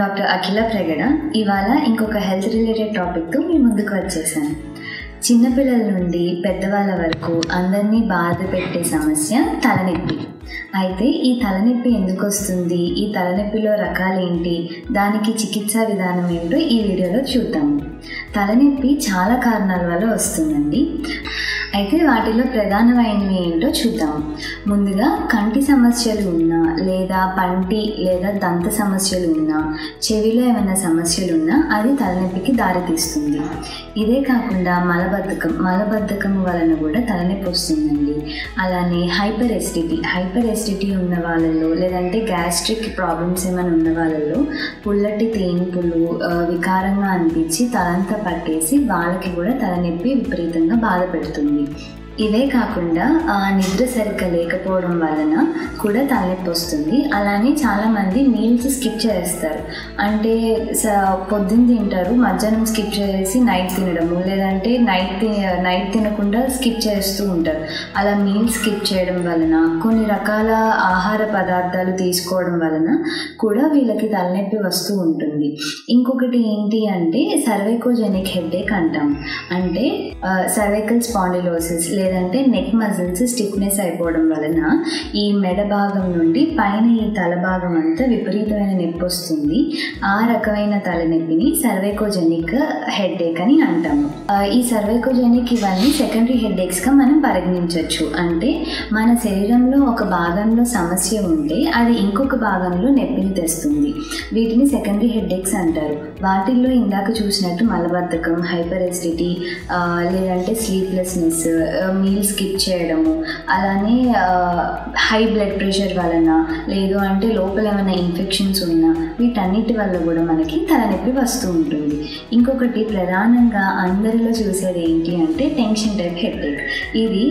Doctor అఖిల ప్రగడ. ఇవాళ ఇంకొక health related టాపిక్తో మీ ముందుకు వచ్చేసాను. చిన్నపిల్లల నుండి పెద్దవాళ్ళ వరకు అందరినీ బాధ పెట్టే సమస్య తలనొప్పి. అయితే ఈ తలనొప్పి ఎందుకు వస్తుంది, ఈ తలనొప్పిలో రకాలేంటి, దానికి చికిత్సా విధానం ఏంటో ఈ వీడియోలో చూద్దాము. తలనొప్పి చాలా కారణాల వల్ల వస్తుందండి. అయితే వాటిలో ప్రధానమైనవి ఏంటో చూద్దాము. ముందుగా కంటి సమస్యలు ఉన్నా, లేదా పంటి లేదా దంత సమస్యలు ఉన్నా, చెవిలో ఏమైనా సమస్యలు ఉన్నా అది తలనొప్పికి దారితీస్తుంది. ఇదే కాకుండా మలబద్ధకం వలన కూడా తలనొప్పి వస్తుందండి. అలానే హైపర్ ఎసిడిటీ ఉన్న వాళ్ళలో, లేదంటే గ్యాస్ట్రిక్ ప్రాబ్లమ్స్ ఏమైనా ఉన్న వాళ్ళలో పుల్లటి తేన్పులు వికారంగా అనిపించి తలంతా పట్టేసి వాళ్ళకి కూడా తలనొప్పి విపరీతంగా బాధ పెడుతుంది. ఇవే కాకుండా నిద్ర సరిగ్గా లేకపోవడం వలన కూడా తలనొప్పి వస్తుంది. అలానే చాలామంది మీల్స్ స్కిప్ చేస్తారు. అంటే పొద్దున్న తింటారు, మధ్యాహ్నం స్కిప్ చేసి నైట్ తినడము, లేదంటే నైట్ తినకుండా స్కిప్ చేస్తూ ఉంటారు. అలా మీల్స్ స్కిప్ చేయడం వలన, కొన్ని రకాల ఆహార పదార్థాలు తీసుకోవడం వలన కూడా వీళ్ళకి తలనొప్పి వస్తూ ఉంటుంది. ఇంకొకటి ఏంటి అంటే సర్వైకోజెనిక్ హెడేక్ అంటాం. అంటే సర్వైకల్ స్పాండిలోసిస్ లేదంటే నెక్ మజిల్స్ స్టిఫ్నెస్ అయిపోవడం వలన ఈ మెడ భాగం నుండి పైన ఈ తల భాగం అంతా విపరీతమైన నొప్పి వస్తుంది. ఆ రకమైన తలనొప్పిని సర్వైకోజెనిక్ హెడేక్ అని అంటాము. ఈ సర్వైకోజెనిక్ ఇవన్నీ సెకండరీ హెడేక్స్గా మనం పరిగణించవచ్చు. అంటే మన శరీరంలో ఒక భాగంలో సమస్య ఉంటే అది ఇంకొక భాగంలో నొప్పిని తెస్తుంది. వీటిని సెకండరీ హెడేక్స్ అంటారు. వాటిల్లో ఇందాక చూసినట్టు మలబద్ధకం, హైపర్ ఎసిడిటీ, లేదంటే స్లీప్లెస్నెస్, మీల్ స్కిప్ చేయడము, అలానే హై బ్లడ్ ప్రెషర్ వలన, లేదు అంటే లోపల ఏమైనా ఇన్ఫెక్షన్స్ ఉన్నా, వీటన్నిటి వల్ల కూడా మనకి తలనొప్పి వస్తూ ఉంటుంది. ఇంకొకటి ప్రధానంగా అందరిలో చూసేది ఏంటి అంటే టెన్షన్ టైప్ హెడేక్. ఇది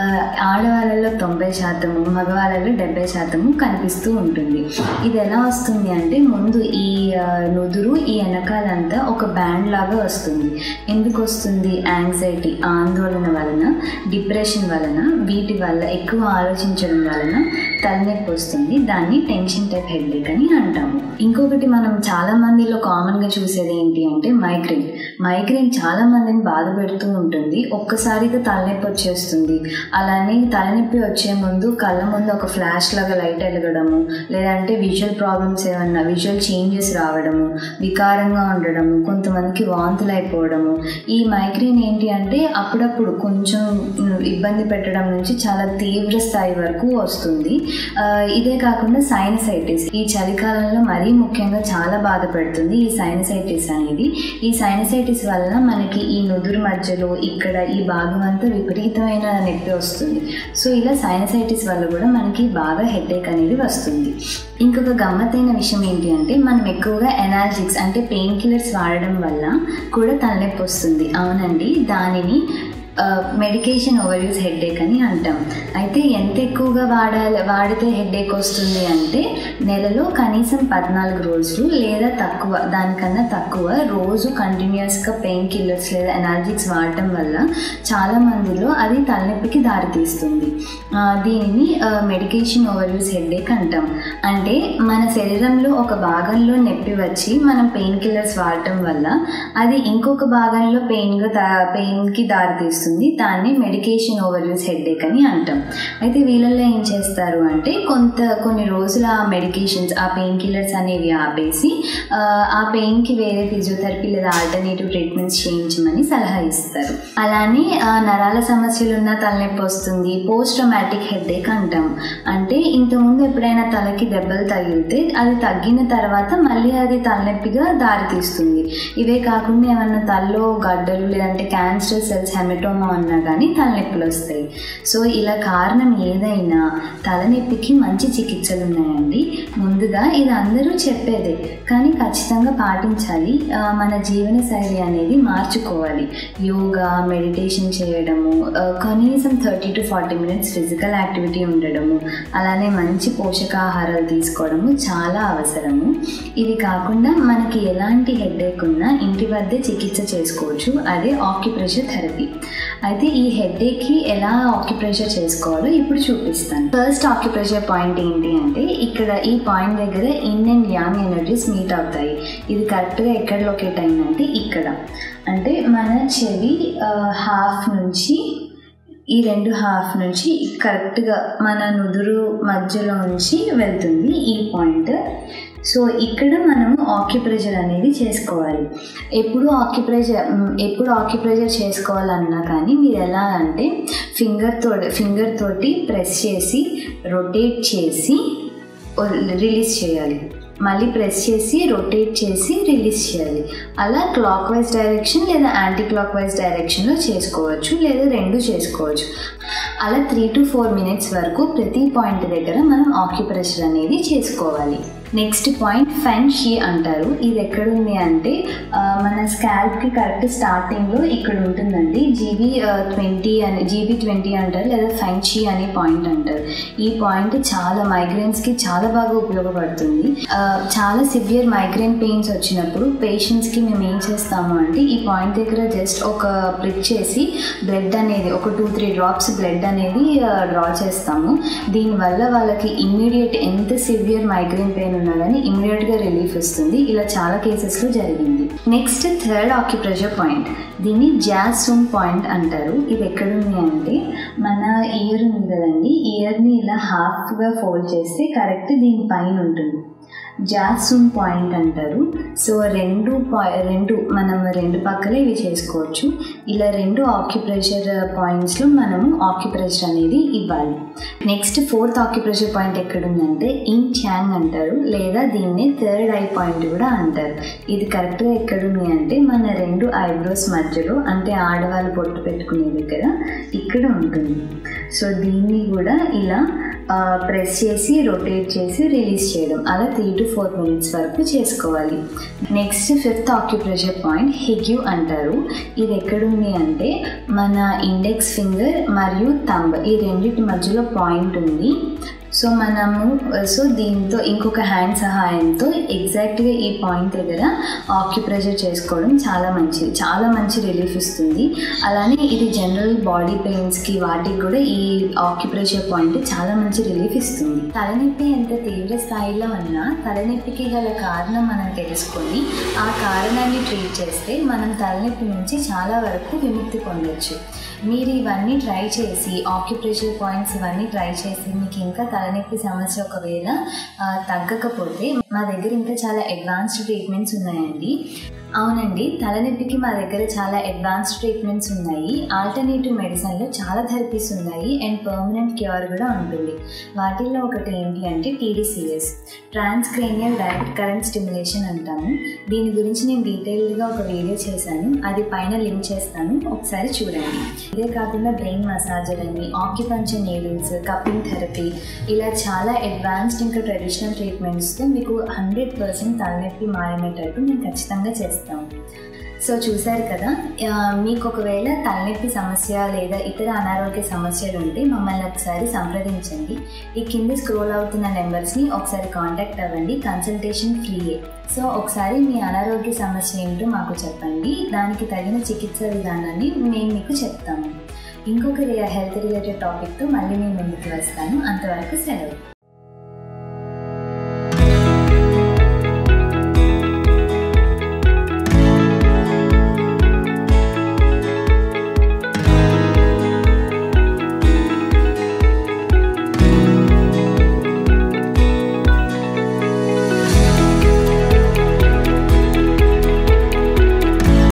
ఆడవాళ్ళలో 90%, మగవాళ్ళలో 70% కనిపిస్తూ ఉంటుంది. ఇది ఎలా వస్తుంది అంటే ముందు ఈ నుదురు ఈ వెనకాలంతా ఒక బ్యాండ్ లాగా వస్తుంది. ఎందుకు వస్తుంది? యాంగ్జైటీ, ఆందోళన వలన, డిప్రెషన్ వలన, వీటి వల్ల ఎక్కువ ఆలోచించడం వలన తలనొప్పి వస్తుంది. దాన్ని టెన్షన్ టైప్ హెడేక్ అని అంటాము. ఇంకొకటి మనం చాలా మందిలో కామన్గా చూసేది ఏంటి అంటే మైగ్రేన్ చాలా మందిని బాధ పెడుతూ ఉంటుంది. ఒక్కసారిగా తలనొప్పి వచ్చేస్తుంది. అలానే తలనొప్పి వచ్చే ముందు కళ్ళ ముందు ఒక ఫ్లాష్ లాగా లైట్ వెలగడము, లేదంటే విజువల్ ప్రాబ్లమ్స్ ఏమన్నా విజువల్ చేంజెస్ రావడము, వికారంగా ఉండడము, కొంతమందికి వాంతులు అయిపోవడము. ఈ మైగ్రేన్ ఏంటి అంటే అప్పుడప్పుడు కొంచెం ఇబ్బంది పెట్టడం నుంచి చాలా తీవ్ర స్థాయి వరకు వస్తుంది. ఇదే కాకుండా సైనసైటిస్ ఈ చలికాలంలో మరీ ముఖ్యంగా చాలా బాధ పెడుతుంది ఈ సైనసైటిస్ అనేది. ఈ సైనసైటిస్ వలన మనకి ఈ నుదురు మధ్యలో ఇక్కడ ఈ భాగం అంతా విపరీతమైన నొప్పి వస్తుంది. సో ఇలా సైనసైటిస్ వల్ల కూడా మనకి బాగా హెడేక్ అనేది వస్తుంది. ఇంకొక గమ్మత్తైన విషయం ఏంటి అంటే మనం ఎక్కువగా ఎనాల్జిక్స్ అంటే పెయిన్ కిల్లర్స్ వాడడం వల్ల కూడా తలనొప్పి వస్తుంది. అవునండి, దానిని మెడికేషన్ ఓవర్ యూజ్ హెడేక్ అని అంటాం. అయితే ఎంత ఎక్కువగా వాడితే హెడేక్ వస్తుంది అంటే నెలలో కనీసం 14 రోజులు లేదా తక్కువ, దానికన్నా తక్కువ రోజు కంటిన్యూస్గా పెయిన్ కిల్లర్స్ లేదా ఎనాల్జిక్స్ వాడటం వల్ల చాలా మందిలో అది తలనొప్పికి దారితీస్తుంది. దీనిని మెడికేషన్ ఓవర్ యూజ్ హెడేక్ అంటాం. అంటే మన శరీరంలో ఒక భాగంలో నొప్పి వచ్చి మనం పెయిన్ కిల్లర్స్ వాడటం వల్ల అది ఇంకొక భాగంలో పెయిన్కి దారితీస్తుంది. దాన్ని మెడికేషన్ ఓవర్ యూజ్ హెడేక్ అని అంటాం. అయితే వీళ్ళల్లో ఏం చేస్తారు అంటే కొన్ని రోజుల మెడికేషన్స్, ఆ పెయిన్ కిల్లర్స్ అనేవి ఆపేసి ఆ పెయిన్కి వేరే ఫిజియోథెరపీ లేదా ఆల్టర్నేటివ్ ట్రీట్మెంట్స్ చేయించమని సలహా ఇస్తారు. అలానే నరాల సమస్యలు ఉన్న తలనొప్పి వస్తుంది. పోస్ట్ ట్రామాటిక్ హెడేక్ అంటాం. అంటే ఇంతకుముందు ఎప్పుడైనా తలకి దెబ్బలు తగిలితే అది తగ్గిన తర్వాత మళ్ళీ అది తలనొప్పిగా దారితీస్తుంది. ఇవే కాకుండా ఏమన్నా తలలో గడ్డలు లేదంటే క్యాన్సర్ సెల్స్, హెమటోమా ఉన్నా కానీ తలనొప్పులు వస్తాయి. సో ఇలా కారణం ఏదైనా తలనొప్పికి మంచి చికిత్సలు ఉన్నాయండి. ముందుగా ఇది అందరూ చెప్పేదే, కానీ ఖచ్చితంగా పాటించాలి. మన జీవన శైలి అనేది మార్చుకోవాలి. యోగా, మెడిటేషన్ చేయడము, కనీసం 30 to 40 minutes ఫిజికల్ యాక్టివిటీ ఉండడము, అలానే మంచి పోషకాహారాలు తీసుకోవడము చాలా అవసరము. ఇవి కాకుండా మనకి ఎలాంటి హెడేక్ ఉన్నా ఇంటి వద్దే చికిత్స చేసుకోవచ్చు. అదే ఆక్యుప్రెషర్ థెరపీ. అయితే ఈ హెడేక్కి ఎలా ఆక్యుప్రెషర్ చేసుకోవాలో ఇప్పుడు చూపిస్తాను. ఫస్ట్ ఆక్యుప్రెషర్ పాయింట్ ఏంటి అంటే ఇక్కడ ఈ పాయింట్ దగ్గర yin and yang energies meet అవుతాయి. ఇది కరెక్ట్గా ఎక్కడ లొకేట్ అయిందంటే ఇక్కడ, అంటే మన చెవి హాఫ్ నుంచి ఈ రెండు హాఫ్ నుంచి కరెక్ట్గా మన నుదురు మధ్యలో నుంచి వెళ్తుంది ఈ పాయింట్. సో ఇక్కడ మనము ఆక్యుప్రెషర్ అనేది చేసుకోవాలి. ఎప్పుడు ఆక్యుప్రెషర్ చేసుకోవాలన్నా కానీ మీరు ఎలా అంటే ఫింగర్ తోటి ప్రెస్ చేసి రొటేట్ చేసి రిలీజ్ చేయాలి, మళ్ళీ ప్రెస్ చేసి రొటేట్ చేసి రిలీజ్ చేయాలి. అలా క్లాక్ వైజ్ డైరెక్షన్ లేదా యాంటీ క్లాక్ వైజ్ డైరెక్షన్లో చేసుకోవచ్చు, లేదా రెండు చేసుకోవచ్చు. అలా 3 to 4 minutes వరకు ప్రతి పాయింట్ దగ్గర మనం ఆక్యుప్రెషర్ అనేది చేసుకోవాలి. నెక్స్ట్ పాయింట్ ఫెన్ షీ అంటారు. ఇది ఎక్కడుంది అంటే మన స్కాల్ప్కి కరెక్ట్ స్టార్టింగ్లో ఇక్కడ ఉంటుందండి. GB20 అంటారు, లేదా ఫెన్ షీ అనే పాయింట్ అంటారు. ఈ పాయింట్ చాలా మైగ్రేన్స్కి చాలా బాగా ఉపయోగపడుతుంది. చాలా సివియర్ మైగ్రేన్ పెయిన్స్ వచ్చినప్పుడు పేషెంట్స్కి మేము ఏం చేస్తాము అంటే ఈ పాయింట్ దగ్గర జస్ట్ ఒక ప్రిక్ చేసి బ్లడ్ అనేది ఒక 2-3 drops బ్లడ్ అనేది డ్రా చేస్తాము. దీనివల్ల వాళ్ళకి ఇమ్మీడియట్ ఎంత సివియర్ మైగ్రేన్ పెయిన్ ఉన్నా కానీ ఇమ్మీడియట్గా రిలీఫ్ వస్తుంది. ఇలా చాలా కేసెస్లో జరిగింది. నెక్స్ట్ థర్డ్ ఆక్యుప్రెషర్ పాయింట్, దీన్ని జాజ్ సూమ్ పాయింట్ అంటారు. ఇది ఎక్కడుంది అంటే మన ఇయర్ ఉంది కదండి, ఇయర్ని ఇలా హాఫ్గా ఫోల్డ్ చేస్తే కరెక్ట్ దీని పైన ఉంటుంది. జాజ్ సూమ్ పాయింట్ అంటారు. సో మనం రెండు పక్కలే ఇవి చేసుకోవచ్చు. ఇలా రెండు ఆక్యుప్రెషర్ పాయింట్స్లో మనము ఆక్యుప్రెషర్ అనేది ఇవ్వాలి. నెక్స్ట్ ఫోర్త్ ఆక్యుప్రెషర్ పాయింట్ ఎక్కడుందంటే ఇన్ ఛాంగ్ అంటారు, లేదా దీన్ని థర్డ్ ఐ పాయింట్ కూడా అంటారు. ఇది కరెక్ట్గా ఎక్కడుంది అంటే మన రెండు ఐబ్రోస్ మధ్యలో, అంటే ఆడవాళ్ళు పొట్టు పెట్టుకునే దగ్గర ఇక్కడ ఉంటుంది. సో దీన్ని కూడా ఇలా ప్రెస్ చేసి రొటేట్ చేసి రిలీజ్ చేయడం, అలా 3 to 4 minutes వరకు చేసుకోవాలి. నెక్స్ట్ ఫిఫ్త్ ఆక్యుప్రెషర్ పాయింట్ హిగ్యూ అంటారు. ఇది ఎక్కడుంది అంటే మన ఇండెక్స్ ఫింగర్ మరియు థంబ్ ఈ రెండింటి మధ్యలో పాయింట్ ఉంది. సో దీంతో ఇంకొక హ్యాండ్ సహాయంతో ఎగ్జాక్ట్గా ఈ పాయింట్ దగ్గర ఆక్యుప్రెషర్ చేసుకోవడం చాలా మంచి రిలీఫ్ ఇస్తుంది. అలానే ఇది జనరల్ బాడీ పెయిన్స్కి వాటికి కూడా ఈ ఆక్యుప్రెషర్ పాయింట్ చాలా మంచి రిలీఫ్ ఇస్తుంది. తలనొప్పి ఎంత తీవ్ర స్థాయిలో ఉన్నా తలనొప్పికి గల కారణం మనం తెలుసుకొని ఆ కారణాన్ని ట్రీట్ చేస్తే మనం తలనొప్పి నుంచి చాలా వరకు విముక్తి పొందొచ్చు. మీరు ఇవన్నీ ట్రై చేసి ఆక్యుప్రెషర్ పాయింట్స్ ఇవన్నీ ట్రై చేసి మీకు ఇంకా తలనొప్పి సమస్య ఒకవేళ తగ్గకపోతే మా దగ్గర ఇంకా చాలా అడ్వాన్స్డ్ ట్రీట్మెంట్స్ ఉన్నాయండి. అవునండి, తలనొప్పికి మా దగ్గర చాలా అడ్వాన్స్డ్ ట్రీట్మెంట్స్ ఉన్నాయి. ఆల్టర్నేటివ్ మెడిసిన్లో చాలా థెరపీస్ ఉన్నాయి అండ్ పర్మనెంట్ క్యూర్ కూడా ఉంటుంది. వాటిల్లో ఒకటి ఏంటి అంటే TDCS, transcranial direct current stimulation అంటాము. దీని గురించి నేను డీటెయిల్డ్గా ఒక వీడియో చేశాను, అది పైన లింక్ చేస్తాను, ఒకసారి చూడండి. ఇదే కాకుండా బ్రెయిన్ మసాజర్ అని, ఆక్యుపంక్చర్ నీడిల్స్, కప్పింగ్ థెరపీ, ఇలా చాలా అడ్వాన్స్డ్ ఇంకా ట్రెడిషనల్ ట్రీట్మెంట్స్తో మీకు 100% తలనొప్పి మాయమయ్యేటట్టు నేను ఖచ్చితంగా చేస్తాను. సో చూసారు కదా, మీకు ఒకవేళ తలనొప్పి సమస్య లేదా ఇతర అనారోగ్య సమస్యలు ఉంటే మమ్మల్ని ఒకసారి సంప్రదించండి. ఈ కింద స్క్రోల్ అవుతున్న నెంబర్స్ని ఒకసారి కాంటాక్ట్ అవ్వండి, కన్సల్టేషన్ ఫ్రీయే. సో ఒకసారి మీ అనారోగ్య సమస్య ఏంటో మాకు చెప్పండి, దానికి తగిన చికిత్స విధానాన్ని మేము మీకు చెప్తాము. ఇంకొక హెల్త్ రిలేటెడ్ టాపిక్తో మళ్ళీ నేను ముందుకు వస్తాను. అంతవరకు సెలవు.